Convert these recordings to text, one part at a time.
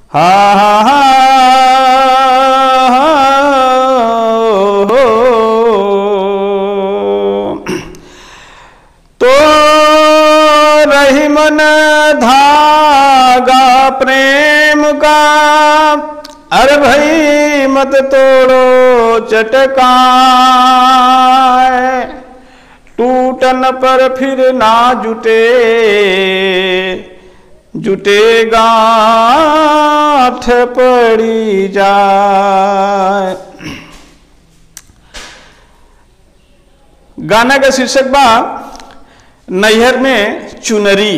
हा हा हा तो रही मन धागा प्रेम का, अरे भाई मत तोड़ो चटकाए, टूटन पर फिर ना जुटे, जुटे गांठ पड़ी जाए। गाना का शीर्षक बा नैहर में चुनरी।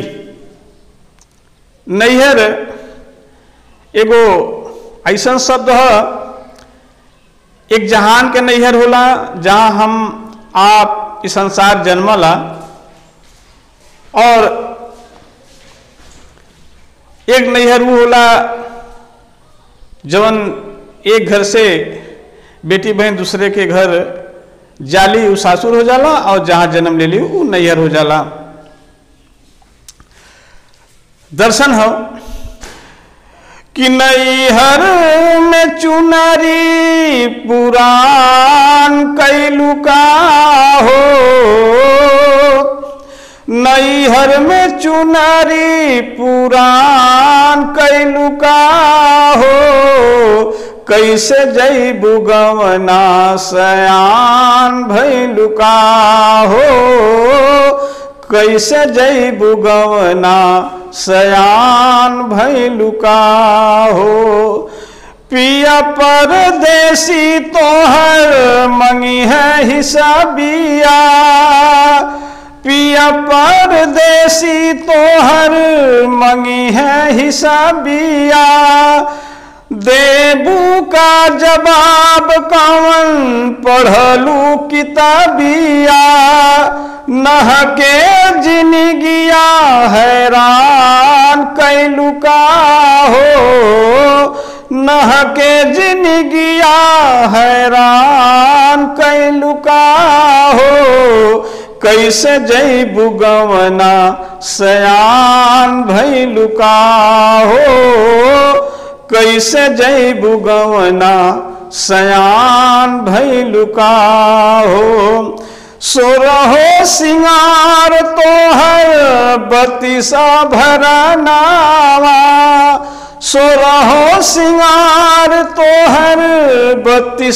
नैहर एगो ऐसा शब्द है, एक जहान के नैहर होला जहां हम आप इस संसार जन्मला, और एक नैहर वो होला जवन एक घर से बेटी बहन दूसरे के घर जाली उ सासुर हो जाला, और जहां जन्म ले ली वो नैहर हो जाला। दर्शन हो कि नैहर में चुनरी पुरान कैलू का हो, नैहर में चुनरी पुरान कैलू का हो, कैसे जैबू गवना सयान भैलू का हो, कैसे जैबू गवना सयान भैलू का हो। पिया परदेसी तोहर मंगी है हिसाबिया, पिया परदेसी तोहर मंगी है हिसाबिया, देबू का जवाब कौन पढ़लू किताबिया, नह के जिनगिया हैरान कैलू का हो, नह के जिनगिया हैरान कैलू का हो, कैसे जैबू गवना सयान भैलू का हो, कैसे जैबू गवना सयान भैलू का हो। सोरहो सिंगार तोहर बत्तीसा भरनावा, सोरहो सिंगार तोहर 32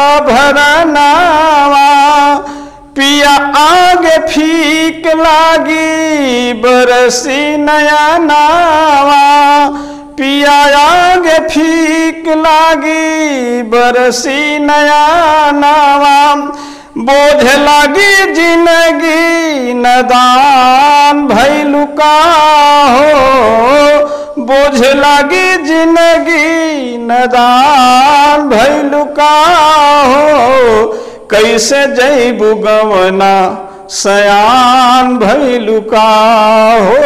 भरनावा, पिया आगे फीक लागी बरसी नया नावा, पिया आगे फीक लागी बरसी नया नावा, बोझ लागी जिंदगी नदान भैलू का हो, बोझ लागी जिंदगी नदान भैलू का हो, कैसे जैबू गवना सयान भैलू का हो।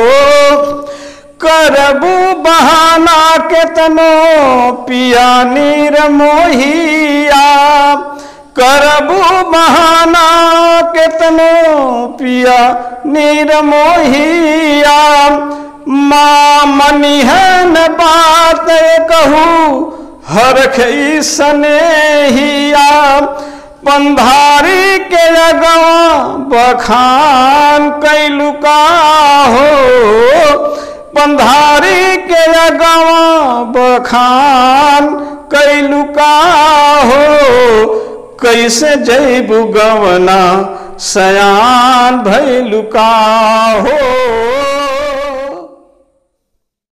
करबू बहाना केतनो पिया नीर मोहिया, करबू बहाना केतनो पिया नीर मोहिया, माँ मनी है न बात कहूँ हरख सनेहिया, पंधारी के अगवा बखान कैलू का हो, पंधारी के अगवा बखान कैलू का हो, कैसे जैबू गवना सयान भैलू का हो।